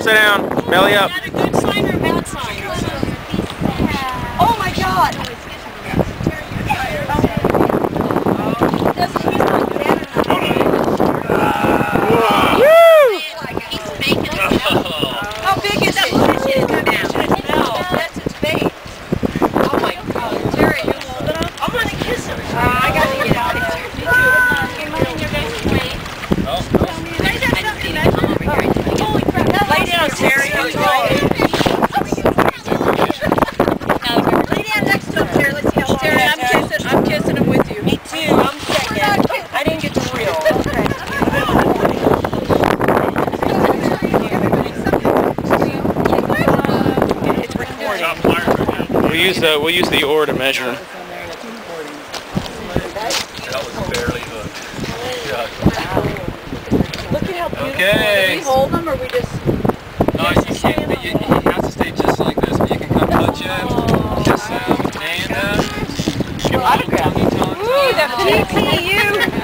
Upside down. Belly up. Is that a good sign or a bad sign? Oh my God! How big is that? No, that's its bait. Oh my God. Jerry, you hold it up? I'm gonna kiss him. I gotta get out of here. Me too. Holy crap. Lay down, Jerry. Lay down next to him, Jerry. Let's see how long. Jerry, I'm kissing him with you. Me too. I'm second. I didn't get the reel. We'll use the oar to measure. That was barely hooked. Look at how beautiful. Okay. Do we hold them or we just... No, you can't. He has to stay just like this. But you can come touch him, kiss him, and give him a autograph. Ooh, the PPU.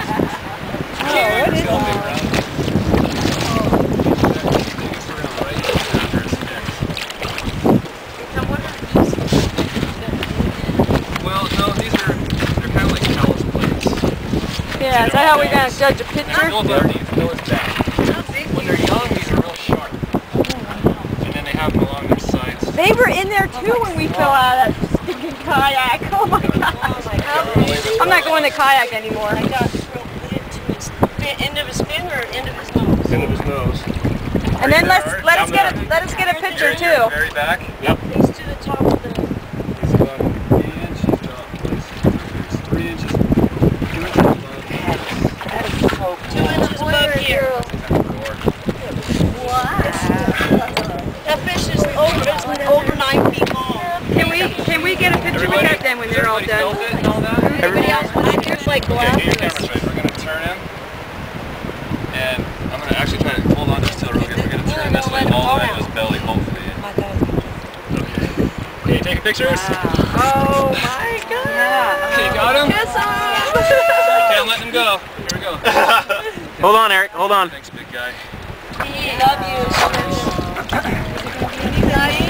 Yeah, is that how we're going to judge a picture? When they're young, these are real sharp. And then they have them along their sides. They were in there too when we fell out of that stinking kayak. Oh my gosh. I'm not going to kayak anymore. I got end of his finger or end of his nose? End of his nose. And then let us get a picture too. Very back. Yep. He's to the top of the... He's about 8 inches drop, please. 3 inches. 2 inches above here. Wow. That fish is over 9 feet long. Can we get a picture with that then when they're all done? Everybody else behind here's like glasses. Okay, get your camera straight. We're going to turn him. And I'm going to actually try to hold on to his tail real good. We're going to turn this way all the way to his belly, hopefully. Okay. Okay, taking pictures? Oh my God. Okay, you got him? Kiss him. Okay, I'm letting him go. Here we go. Hold on, Eric. Hold on. Thanks, big guy. We love you.